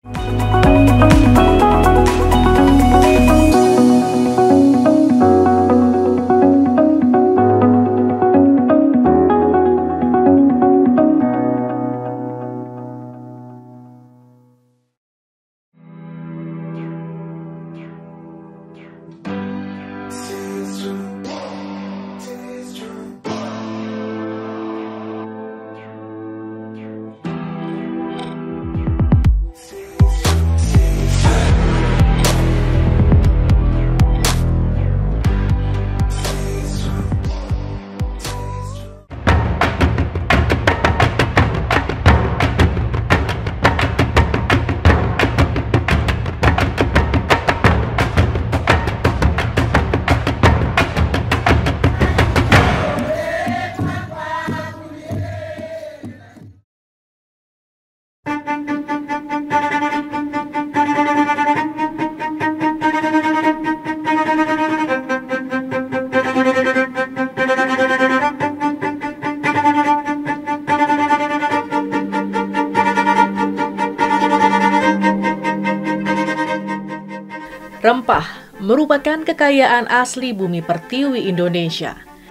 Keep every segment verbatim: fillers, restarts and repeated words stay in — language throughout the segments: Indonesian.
Rempah merupakan kekayaan asli bumi pertiwi Indonesia.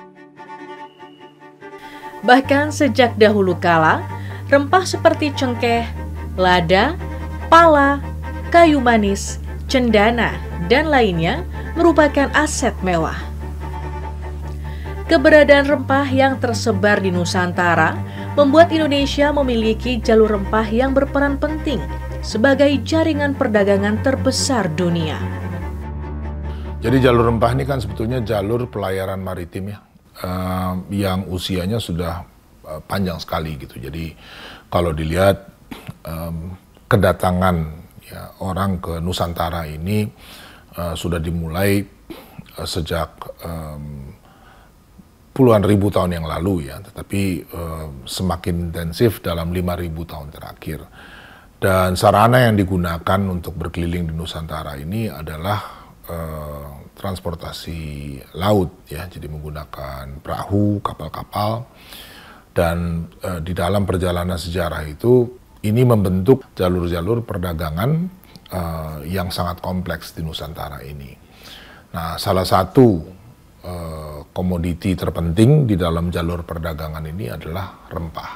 Bahkan sejak dahulu kala, rempah seperti cengkeh, lada, pala, kayu manis, cendana, dan lainnya merupakan aset mewah. Keberadaan rempah yang tersebar di Nusantara membuat Indonesia memiliki jalur rempah yang berperan penting sebagai jaringan perdagangan terbesar dunia. Jadi jalur rempah ini kan sebetulnya jalur pelayaran maritim ya, uh, yang usianya sudah uh, panjang sekali gitu. Jadi kalau dilihat um, kedatangan ya, orang ke Nusantara ini uh, sudah dimulai uh, sejak um, puluhan ribu tahun yang lalu ya, tetapi uh, semakin intensif dalam lima ribu tahun terakhir. Dan sarana yang digunakan untuk berkeliling di Nusantara ini adalah Uh, transportasi laut ya, jadi menggunakan perahu, kapal-kapal, dan uh, di dalam perjalanan sejarah itu ini membentuk jalur-jalur perdagangan uh, yang sangat kompleks di Nusantara ini. Nah, salah satu uh, komoditi terpenting di dalam jalur perdagangan ini adalah rempah.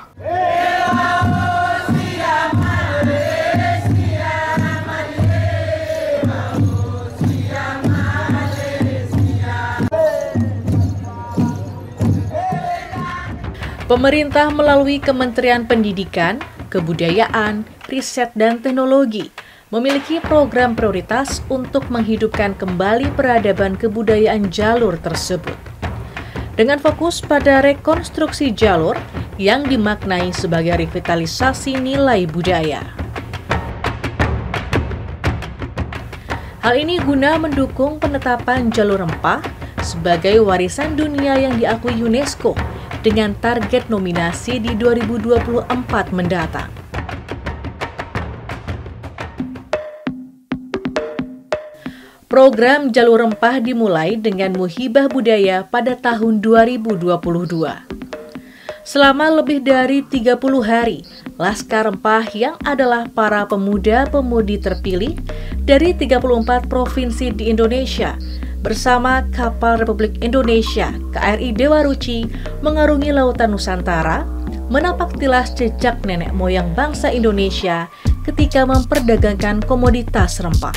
Pemerintah melalui Kementerian Pendidikan, Kebudayaan, Riset, dan Teknologi memiliki program prioritas untuk menghidupkan kembali peradaban kebudayaan jalur tersebut. Dengan fokus pada rekonstruksi jalur yang dimaknai sebagai revitalisasi nilai budaya. Hal ini guna mendukung penetapan jalur rempah sebagai warisan dunia yang diakui UNESCO dengan target nominasi di dua ribu dua puluh empat mendatang. Program Jalur Rempah dimulai dengan Muhibah Budaya pada tahun dua ribu dua puluh dua. Selama lebih dari tiga puluh hari, Laskar Rempah yang adalah para pemuda-pemudi terpilih dari tiga puluh empat provinsi di Indonesia bersama kapal Republik Indonesia K R I Dewa Ruci mengarungi lautan Nusantara, menapak tilas jejak nenek moyang bangsa Indonesia ketika memperdagangkan komoditas rempah.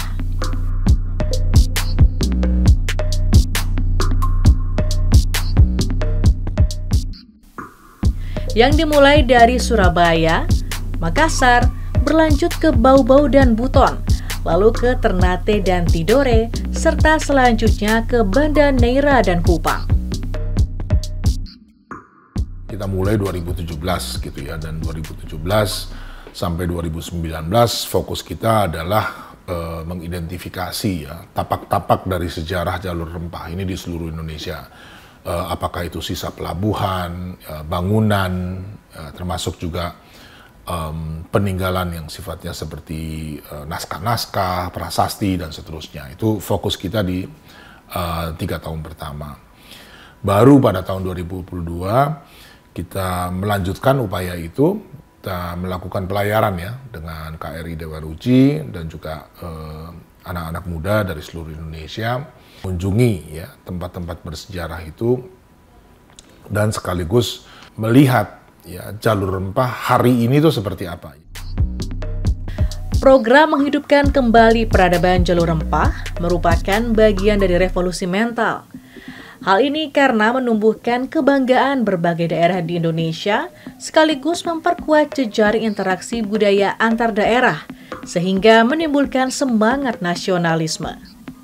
Yang dimulai dari Surabaya, Makassar, berlanjut ke Bau-Bau dan Buton, lalu ke Ternate dan Tidore, serta selanjutnya ke Banda Neira dan Kupang. Kita mulai dua ribu tujuh belas gitu ya, dan dua ribu tujuh belas sampai dua ribu sembilan belas fokus kita adalah uh, mengidentifikasi ya tapak-tapak dari sejarah jalur rempah ini di seluruh Indonesia. Uh, apakah itu sisa pelabuhan, uh, bangunan, uh, termasuk juga um, peninggalan yang sifatnya seperti uh, naskah-naskah, prasasti, dan seterusnya. Itu fokus kita di uh, tiga tahun pertama. Baru pada tahun dua ribu dua puluh dua kita melanjutkan upaya itu kita melakukan pelayaran ya dengan K R I Dewa Ruci dan juga eh, anak-anak muda dari seluruh Indonesia mengunjungi ya tempat-tempat bersejarah itu dan sekaligus melihat ya jalur rempah hari ini tuh seperti apa. Program menghidupkan kembali peradaban jalur rempah merupakan bagian dari revolusi mental. Hal ini karena menumbuhkan kebanggaan berbagai daerah di Indonesia sekaligus memperkuat jejaring interaksi budaya antar daerah sehingga menimbulkan semangat nasionalisme.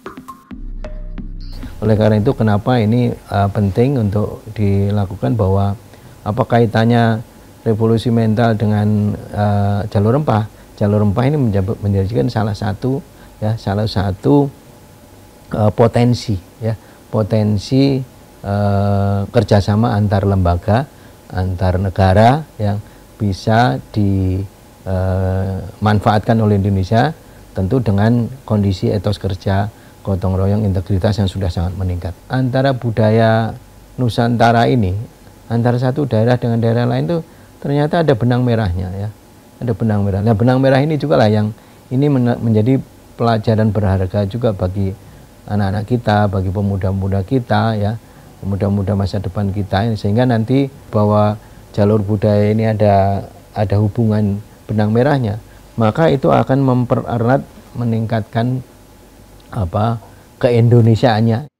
Oleh karena itu kenapa ini uh, penting untuk dilakukan, bahwa apa kaitannya revolusi mental dengan uh, jalur rempah? Jalur rempah ini menjadikan salah satu ya salah satu uh, potensi ya potensi uh, kerjasama antar lembaga, antar negara yang bisa dimanfaatkan uh, oleh Indonesia, tentu dengan kondisi etos kerja gotong royong, integritas yang sudah sangat meningkat. Antara budaya Nusantara ini, antara satu daerah dengan daerah lain itu ternyata ada benang merahnya ya. Ada benang merah. Nah, benang merah ini juga lah yang ini menjadi pelajaran berharga juga bagi anak-anak kita, bagi pemuda-pemuda kita ya, pemuda-pemuda masa depan kita, sehingga nanti bahwa jalur budaya ini ada ada hubungan benang merahnya, maka itu akan mempererat, meningkatkan apa keindonesiaannya.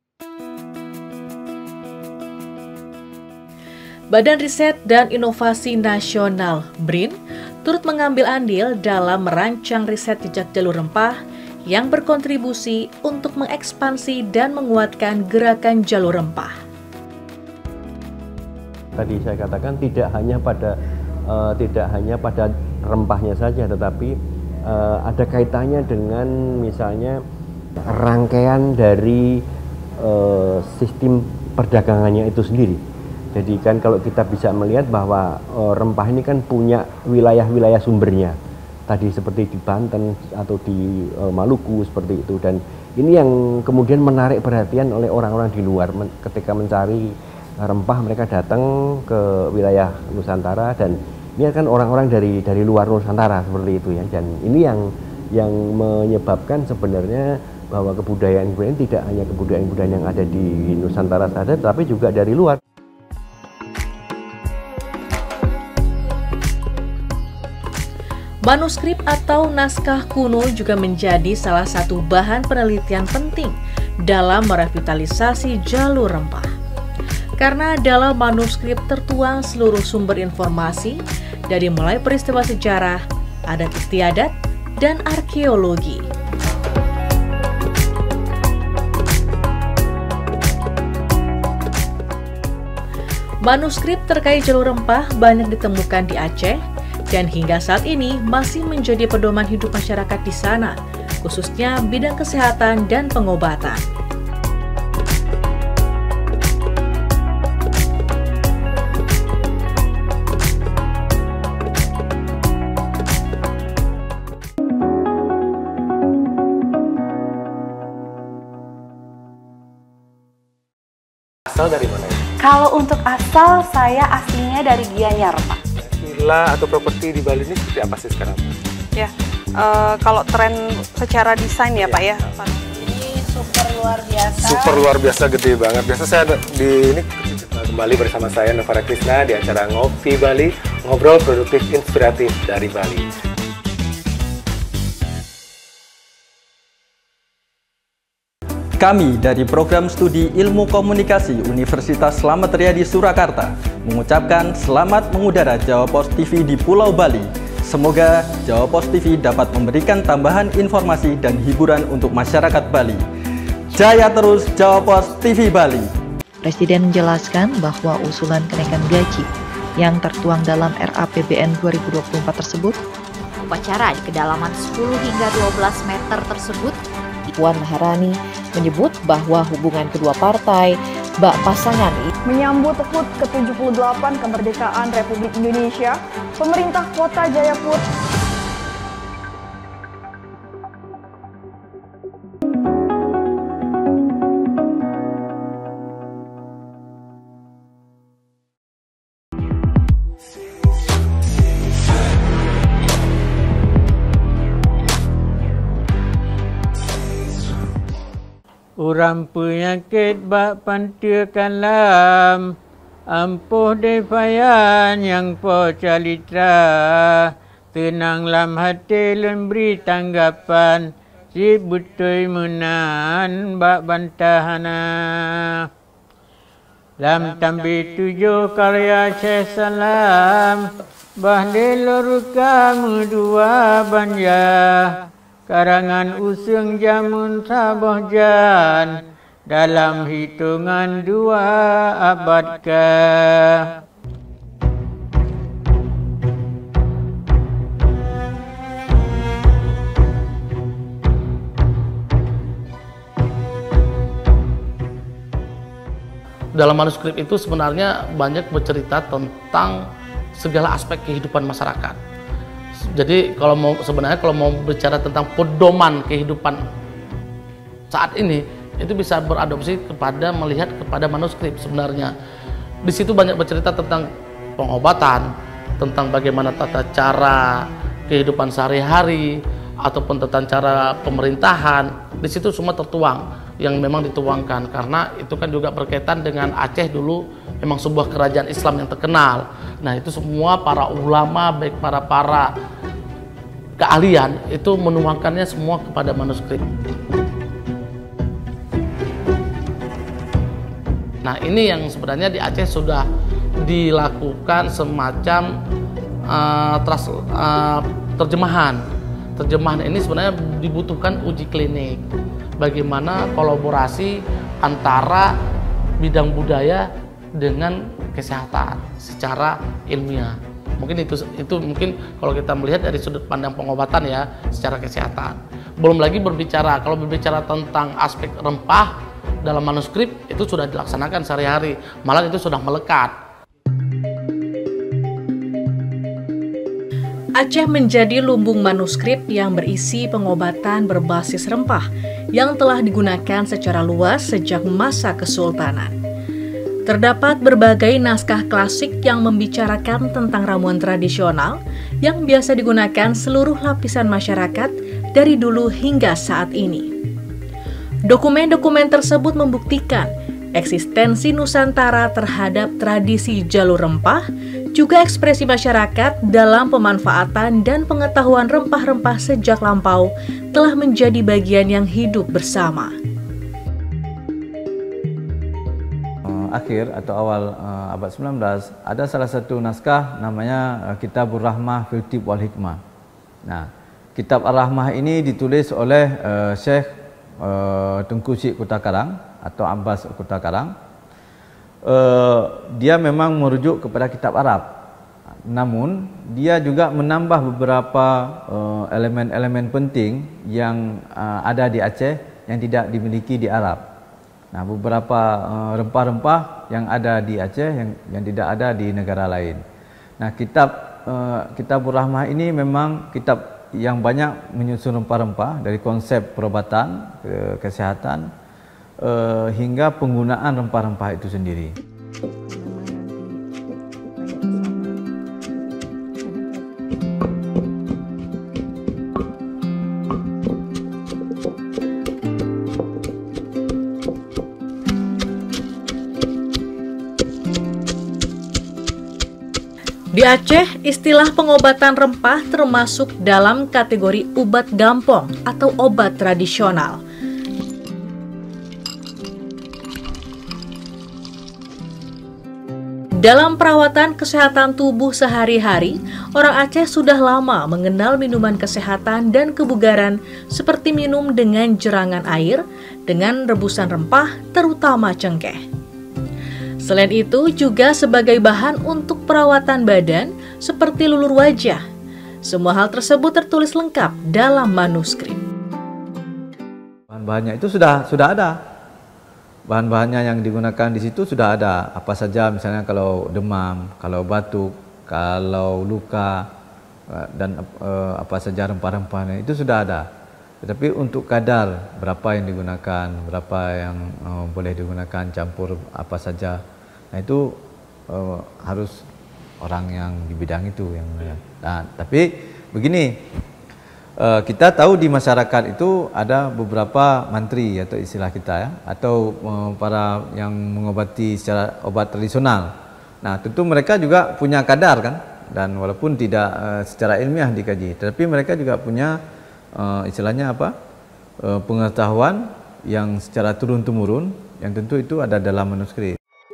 Badan Riset dan Inovasi Nasional B R I N turut mengambil andil dalam merancang riset jejak jalur rempah yang berkontribusi untuk mengekspansi dan menguatkan gerakan jalur rempah. Tadi saya katakan tidak hanya pada uh, tidak hanya pada rempahnya saja, tetapi uh, ada kaitannya dengan misalnya rangkaian dari uh, sistem perdagangannya itu sendiri. Jadi kan kalau kita bisa melihat bahwa uh, rempah ini kan punya wilayah-wilayah sumbernya. Tadi seperti di Banten atau di uh, Maluku seperti itu, dan ini yang kemudian menarik perhatian oleh orang-orang di luar. Men ketika mencari rempah mereka datang ke wilayah Nusantara, dan ini kan orang-orang dari dari luar Nusantara seperti itu ya. Dan ini yang yang menyebabkan sebenarnya bahwa kebudayaan-kebudayaan tidak hanya kebudayaan-kebudayaan yang ada di Nusantara saja, tapi juga dari luar. Manuskrip atau naskah kuno juga menjadi salah satu bahan penelitian penting dalam merevitalisasi jalur rempah. Karena dalam manuskrip tertuang seluruh sumber informasi dari mulai peristiwa sejarah, adat istiadat, dan arkeologi. Manuskrip terkait jalur rempah banyak ditemukan di Aceh, dan hingga saat ini masih menjadi pedoman hidup masyarakat di sana, khususnya bidang kesehatan dan pengobatan. Asal dari mana? Kalau untuk asal, saya aslinya dari Gianyar, Pak. Villa atau properti di Bali ini seperti apa sih sekarang? Ya, uh, kalau tren secara desain ya, ya Pak ya. Ini super luar biasa. Super luar biasa, gede banget. Biasa saya ada di ini kembali bersama saya Novara Krisna di acara Ngopi Bali, ngobrol produktif inspiratif dari Bali. Kami dari Program Studi Ilmu Komunikasi Universitas Slamet Riyadi Surakarta mengucapkan selamat mengudara Jawa Pos T V di Pulau Bali. Semoga Jawa Pos T V dapat memberikan tambahan informasi dan hiburan untuk masyarakat Bali. Jaya terus Jawa Pos T V Bali. Presiden menjelaskan bahwa usulan kenaikan gaji yang tertuang dalam R A P B N dua ribu dua puluh empat tersebut, upacara di kedalaman sepuluh hingga dua belas meter tersebut, Puan Maharani menyebut bahwa hubungan kedua partai bak pasangan menyambut H U T ke tujuh puluh delapan kemerdekaan Republik Indonesia, pemerintah Kota Jayapura Urang penyakit bak pantia kalam, ampuh defayan yang po calitra, tenang lam hati lemberi tanggapan, si betul menan bak bantahana. Lam tambi tujuh karya Syekh Salam, bahdil lurka dua banja, karangan usung jamun saboh jan, dalam hitungan dua abad ke. Dalam manuskrip itu sebenarnya banyak bercerita tentang segala aspek kehidupan masyarakat. Jadi kalau mau sebenarnya kalau mau bicara tentang pedoman kehidupan saat ini, itu bisa beradopsi kepada melihat kepada manuskrip sebenarnya. Di situ banyak bercerita tentang pengobatan, tentang bagaimana tata cara kehidupan sehari-hari, ataupun tentang cara pemerintahan. Di situ semua tertuang yang memang dituangkan, karena itu kan juga berkaitan dengan Aceh dulu memang sebuah kerajaan Islam yang terkenal. Nah, itu semua para ulama, baik para para keahlian itu menuangkannya semua kepada manuskrip. Nah, ini yang sebenarnya di Aceh sudah dilakukan semacam uh, tras, uh, terjemahan. Terjemahan ini sebenarnya dibutuhkan uji klinik. Bagaimana kolaborasi antara bidang budaya dengan kesehatan secara ilmiah. Mungkin itu itu mungkin kalau kita melihat dari sudut pandang pengobatan ya, secara kesehatan. Belum lagi berbicara kalau berbicara tentang aspek rempah dalam manuskrip itu sudah dilaksanakan sehari-hari, malah itu sudah melekat. Aceh menjadi lumbung manuskrip yang berisi pengobatan berbasis rempah yang telah digunakan secara luas sejak masa Kesultanan. Terdapat berbagai naskah klasik yang membicarakan tentang ramuan tradisional yang biasa digunakan seluruh lapisan masyarakat dari dulu hingga saat ini. Dokumen-dokumen tersebut membuktikan eksistensi Nusantara terhadap tradisi jalur rempah, juga ekspresi masyarakat dalam pemanfaatan dan pengetahuan rempah-rempah sejak lampau telah menjadi bagian yang hidup bersama. Akhir atau awal uh, abad sembilan belas ada salah satu naskah namanya uh, Kitabur Rahmah fil Tib wal Hikmah. Nah, Kitab Ar-Rahmah ini ditulis oleh uh, Syekh uh, Tengku Syed Kota Karang atau Abbas Kota Karang. Uh, dia memang merujuk kepada kitab Arab, namun dia juga menambah beberapa elemen-elemen uh, penting yang uh, ada di Aceh yang tidak dimiliki di Arab. Nah, beberapa rempah-rempah uh, yang ada di Aceh yang, yang tidak ada di negara lain. Nah, kitab uh, Kitabur Rahmah ini memang kitab yang banyak menyusun rempah-rempah dari konsep perobatan, ke kesehatan, Uh, hingga penggunaan rempah-rempah itu sendiri. Di Aceh, istilah pengobatan rempah termasuk dalam kategori obat gampong atau obat tradisional. Dalam perawatan kesehatan tubuh sehari-hari, orang Aceh sudah lama mengenal minuman kesehatan dan kebugaran seperti minum dengan jerangan air, dengan rebusan rempah, terutama cengkeh. Selain itu, juga sebagai bahan untuk perawatan badan seperti lulur wajah. Semua hal tersebut tertulis lengkap dalam manuskrip. Bahan-bahannya itu sudah sudah ada. Bahan-bahannya yang digunakan di situ sudah ada, apa saja misalnya kalau demam, kalau batuk, kalau luka, dan uh, apa saja rempah-rempahnya itu sudah ada. Tetapi untuk kadar berapa yang digunakan, berapa yang uh, boleh digunakan, campur apa saja, nah itu uh, harus orang yang di bidang itu yang. Nah, tapi begini, uh, kita tahu di masyarakat itu ada beberapa mantri atau istilah kita ya, atau uh, para yang mengobati secara obat tradisional. Nah, tentu mereka juga punya kadar kan, dan walaupun tidak uh, secara ilmiah dikaji, tapi mereka juga punya uh, istilahnya apa, uh, pengetahuan yang secara turun-temurun, yang tentu itu ada dalam manuskrip.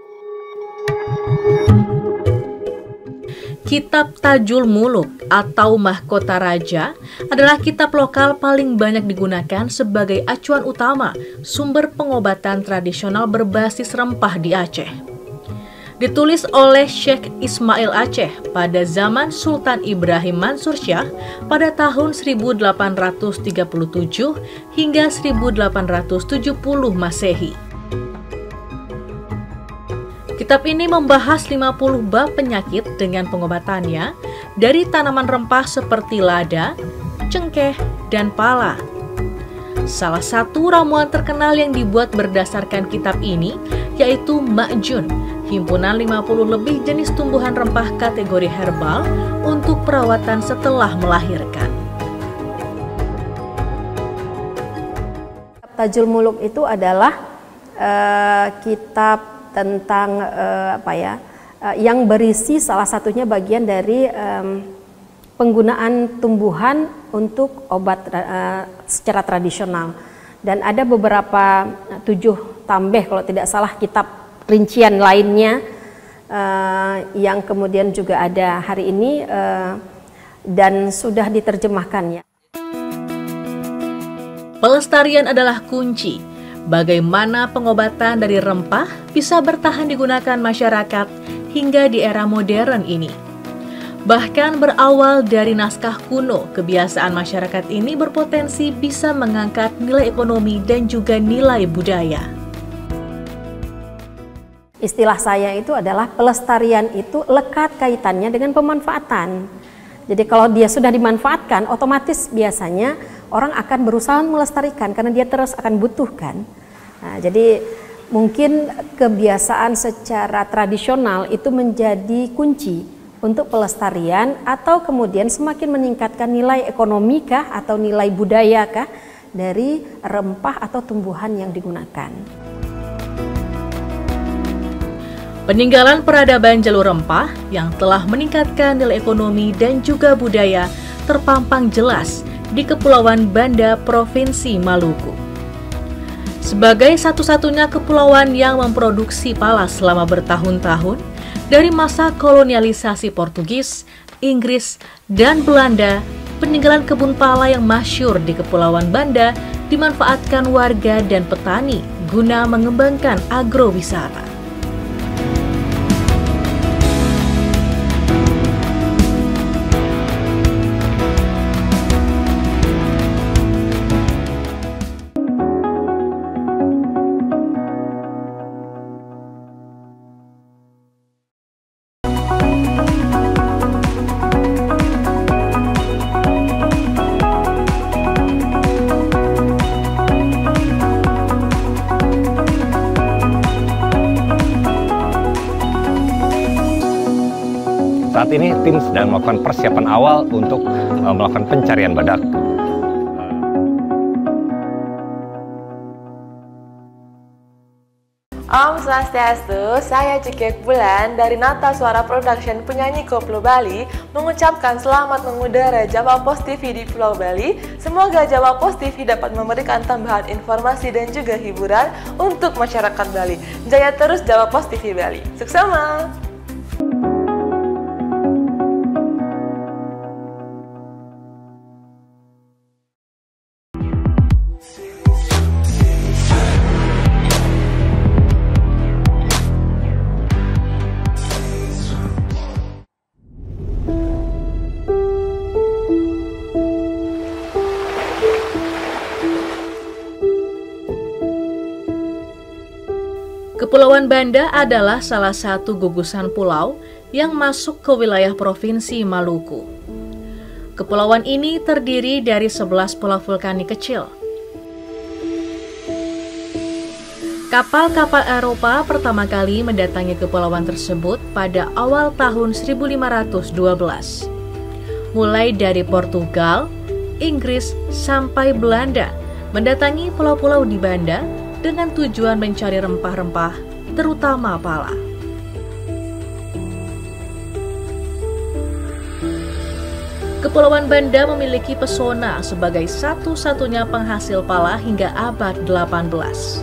Kitab Tajul Muluk atau Mahkota Raja adalah kitab lokal paling banyak digunakan sebagai acuan utama sumber pengobatan tradisional berbasis rempah di Aceh. Ditulis oleh Syekh Ismail Aceh pada zaman Sultan Ibrahim Mansur Shah pada tahun seribu delapan ratus tiga puluh tujuh hingga seribu delapan ratus tujuh puluh Masehi. Kitab ini membahas lima puluh bab penyakit dengan pengobatannya dari tanaman rempah seperti lada, cengkeh, dan pala. Salah satu ramuan terkenal yang dibuat berdasarkan kitab ini yaitu Ma'jun, himpunan lima puluh lebih jenis tumbuhan rempah kategori herbal untuk perawatan setelah melahirkan. Tajul Muluk itu adalah uh, kitab tentang uh, apa ya, uh, yang berisi salah satunya bagian dari um, penggunaan tumbuhan untuk obat uh, secara tradisional, dan ada beberapa uh, tujuh tambeh kalau tidak salah kitab rincian lainnya uh, yang kemudian juga ada hari ini uh, dan sudah diterjemahkannya. Pelestarian adalah kunci. Bagaimana pengobatan dari rempah bisa bertahan digunakan masyarakat hingga di era modern ini. Bahkan berawal dari naskah kuno, kebiasaan masyarakat ini berpotensi bisa mengangkat nilai ekonomi dan juga nilai budaya. Istilah saya itu adalah pelestarian itu lekat kaitannya dengan pemanfaatan. Jadi kalau dia sudah dimanfaatkan, otomatis biasanya orang akan berusaha melestarikan karena dia terus akan butuhkan. Nah, jadi mungkin kebiasaan secara tradisional itu menjadi kunci untuk pelestarian atau kemudian semakin meningkatkan nilai ekonomi kah atau nilai budaya kah dari rempah atau tumbuhan yang digunakan. Peninggalan peradaban jalur rempah yang telah meningkatkan nilai ekonomi dan juga budaya terpampang jelas di Kepulauan Banda, Provinsi Maluku. Sebagai satu-satunya kepulauan yang memproduksi pala selama bertahun-tahun, dari masa kolonialisasi Portugis, Inggris, dan Belanda, peninggalan kebun pala yang masyhur di Kepulauan Banda dimanfaatkan warga dan petani guna mengembangkan agrowisata. Saat ini tim sedang melakukan persiapan awal untuk uh, melakukan pencarian badak. Om Swastiastu, saya Cikek Bulan dari Nata Suara Production penyanyi Koplo Bali mengucapkan selamat mengudara Jawa Pos T V di Pulau Bali. Semoga Jawa Pos T V dapat memberikan tambahan informasi dan juga hiburan untuk masyarakat Bali. Jaya terus Jawa Pos T V Bali. Suksema! Kepulauan Banda adalah salah satu gugusan pulau yang masuk ke wilayah Provinsi Maluku. Kepulauan ini terdiri dari sebelas pulau vulkanik kecil. Kapal-kapal Eropa pertama kali mendatangi kepulauan tersebut pada awal tahun seribu lima ratus dua belas. Mulai dari Portugal, Inggris, sampai Belanda mendatangi pulau-pulau di Banda dengan tujuan mencari rempah-rempah, terutama pala. Kepulauan Banda memiliki pesona sebagai satu-satunya penghasil pala hingga abad delapan belas.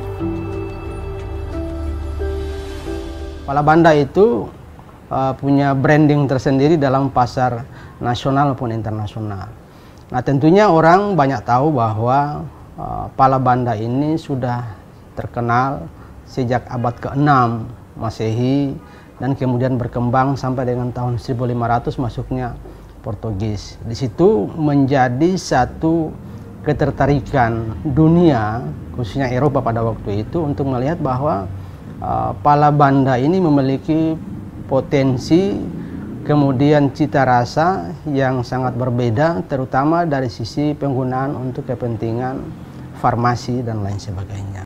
Pala Banda itu uh, punya branding tersendiri dalam pasar nasional maupun internasional. Nah, tentunya orang banyak tahu bahwa uh, pala Banda ini sudah terkenal sejak abad keenam Masehi dan kemudian berkembang sampai dengan tahun seribu lima ratus masuknya Portugis. Di situ menjadi satu ketertarikan dunia, khususnya Eropa pada waktu itu, untuk melihat bahwa uh, pala Banda ini memiliki potensi, kemudian cita rasa yang sangat berbeda, terutama dari sisi penggunaan untuk kepentingan farmasi dan lain sebagainya.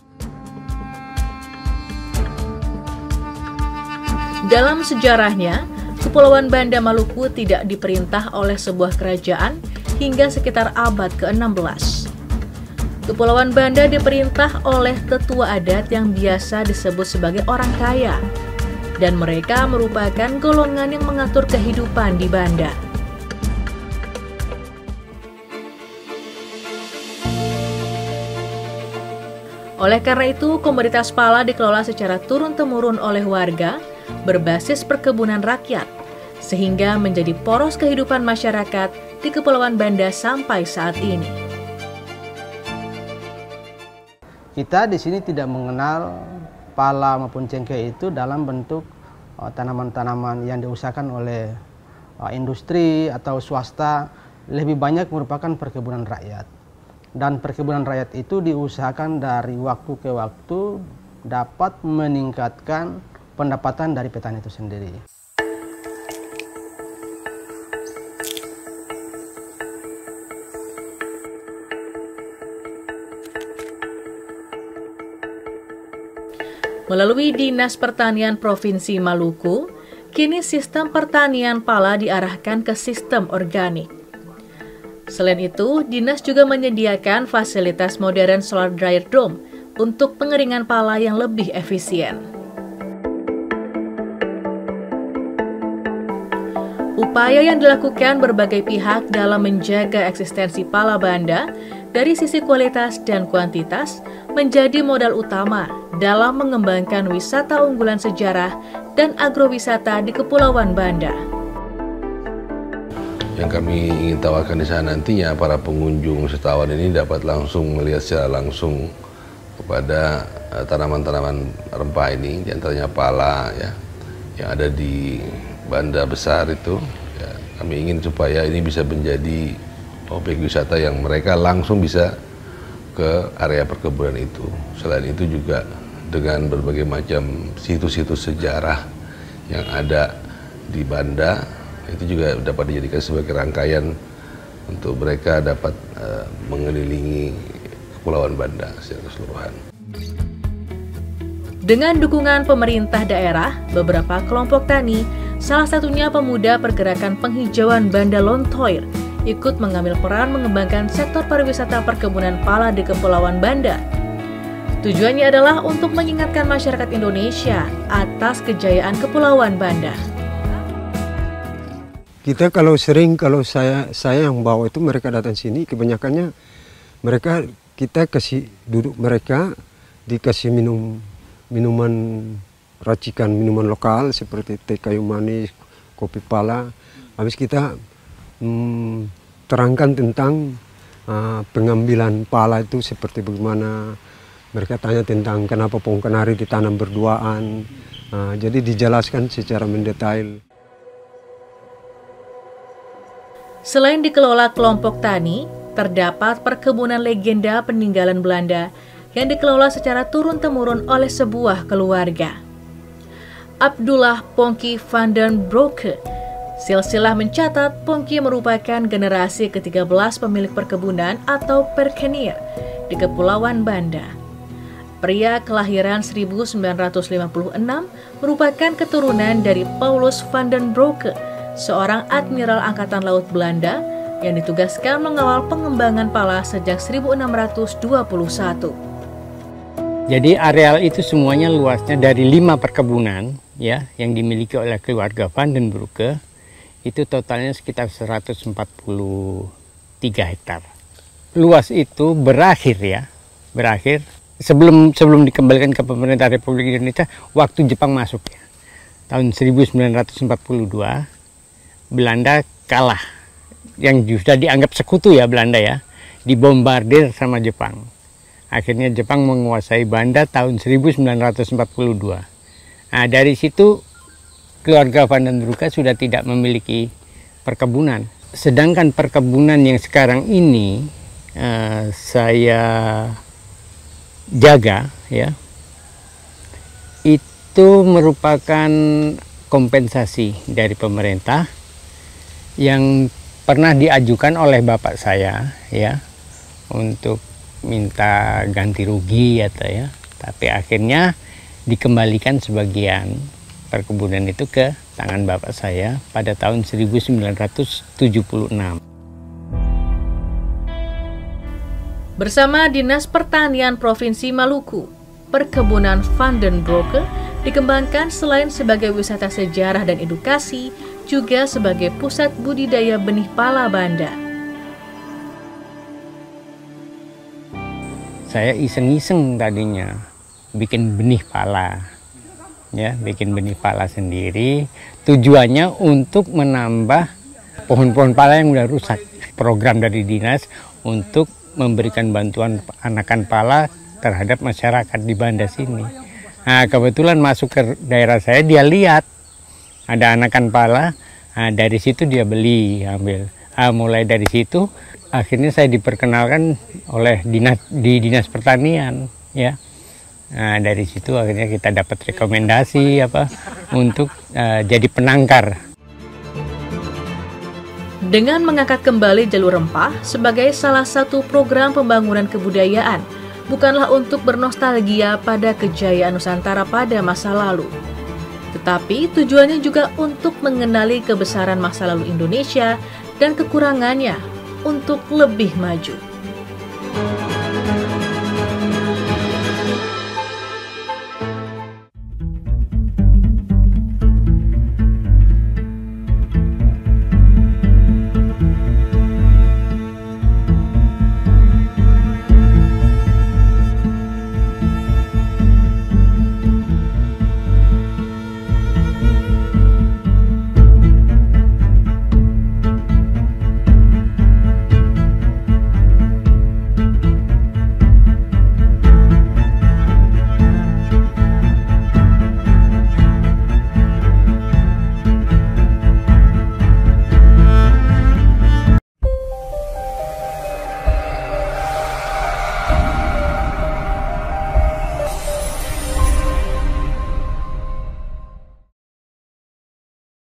Dalam sejarahnya, Kepulauan Banda Maluku tidak diperintah oleh sebuah kerajaan hingga sekitar abad ke enam belas. Kepulauan Banda diperintah oleh tetua adat yang biasa disebut sebagai orang kaya, dan mereka merupakan golongan yang mengatur kehidupan di Banda. Oleh karena itu, komoditas pala dikelola secara turun-temurun oleh warga berbasis perkebunan rakyat, sehingga menjadi poros kehidupan masyarakat di Kepulauan Banda sampai saat ini. Kita di sini tidak mengenal pala maupun cengkeh itu dalam bentuk tanaman-tanaman uh, yang diusahakan oleh uh, industri atau swasta, lebih banyak merupakan perkebunan rakyat. Dan perkebunan rakyat itu diusahakan dari waktu ke waktu dapat meningkatkan pendapatan dari petani itu sendiri. Melalui Dinas Pertanian Provinsi Maluku, kini sistem pertanian pala diarahkan ke sistem organik. Selain itu, Dinas juga menyediakan fasilitas modern solar dryer dome untuk pengeringan pala yang lebih efisien. Upaya yang dilakukan berbagai pihak dalam menjaga eksistensi pala Banda dari sisi kualitas dan kuantitas menjadi modal utama dalam mengembangkan wisata unggulan sejarah dan agrowisata di Kepulauan Banda. Yang kami ingin tawarkan di sana nantinya para pengunjung wisatawan ini dapat langsung melihat secara langsung kepada tanaman-tanaman rempah ini, diantaranya pala ya, yang ada di Banda besar itu. Ya, kami ingin supaya ini bisa menjadi objek wisata yang mereka langsung bisa ke area perkebunan itu. Selain itu juga dengan berbagai macam situs-situs sejarah yang ada di Banda, itu juga dapat dijadikan sebagai rangkaian untuk mereka dapat uh, mengelilingi Kepulauan Banda secara keseluruhan. Dengan dukungan pemerintah daerah, beberapa kelompok tani, salah satunya pemuda pergerakan penghijauan Banda Lontoir, ikut mengambil peran mengembangkan sektor pariwisata perkebunan pala di Kepulauan Banda. Tujuannya adalah untuk mengingatkan masyarakat Indonesia atas kejayaan Kepulauan Banda. Kita kalau sering, kalau saya saya yang bawa itu mereka datang sini, kebanyakannya mereka kita kasih duduk mereka, dikasih minum minuman racikan, minuman lokal seperti teh kayu manis, kopi pala. Habis kita hmm, terangkan tentang uh, pengambilan pala itu seperti bagaimana. Mereka tanya tentang kenapa pohon kenari ditanam berduaan. Uh, jadi dijelaskan secara mendetail. Selain dikelola kelompok tani, terdapat perkebunan legenda peninggalan Belanda yang dikelola secara turun-temurun oleh sebuah keluarga. Abdullah Pongki van den Broeke. Silsilah mencatat Pongki merupakan generasi ke tiga belas pemilik perkebunan atau perkenier di Kepulauan Banda. Pria kelahiran seribu sembilan ratus lima puluh enam merupakan keturunan dari Paulus van den Broeke, seorang admiral Angkatan Laut Belanda yang ditugaskan mengawal pengembangan pala sejak seribu enam ratus dua puluh satu. Jadi areal itu semuanya luasnya dari lima perkebunan ya yang dimiliki oleh keluarga Van den Broeke, itu totalnya sekitar seratus empat puluh tiga hektar. Luas itu berakhir ya, berakhir sebelum sebelum dikembalikan ke pemerintah Republik Indonesia waktu Jepang masuk ya. Tahun seribu sembilan ratus empat puluh dua Belanda kalah, yang sudah dianggap sekutu ya Belanda ya, dibombardir sama Jepang. Akhirnya Jepang menguasai Banda tahun seribu sembilan ratus empat puluh dua. Nah, dari situ keluarga Van den Broeke sudah tidak memiliki perkebunan. Sedangkan perkebunan yang sekarang ini uh, saya jaga ya, itu merupakan kompensasi dari pemerintah yang pernah diajukan oleh bapak saya ya untuk minta ganti rugi atau ya, tapi akhirnya dikembalikan sebagian perkebunan itu ke tangan bapak saya pada tahun seribu sembilan ratus tujuh puluh enam. Bersama Dinas Pertanian Provinsi Maluku, perkebunan Van den Broeke dikembangkan selain sebagai wisata sejarah dan edukasi, juga sebagai pusat budidaya benih pala Banda. Saya iseng-iseng tadinya bikin benih pala, ya, bikin benih pala sendiri. Tujuannya untuk menambah pohon-pohon pala yang udah rusak. Program dari dinas untuk memberikan bantuan anakan pala terhadap masyarakat di Banda sini. Nah, kebetulan masuk ke daerah saya, dia lihat ada anakan pala. Nah, dari situ dia beli, ambil. Nah, mulai dari situ akhirnya saya diperkenalkan oleh dinas di dinas pertanian ya. Nah, dari situ akhirnya kita dapat rekomendasi apa untuk uh, jadi penangkar. Dengan mengangkat kembali jalur rempah sebagai salah satu program pembangunan kebudayaan, bukanlah untuk bernostalgia pada kejayaan Nusantara pada masa lalu, tetapi tujuannya juga untuk mengenali kebesaran masa lalu Indonesia dan kekurangannya untuk lebih maju.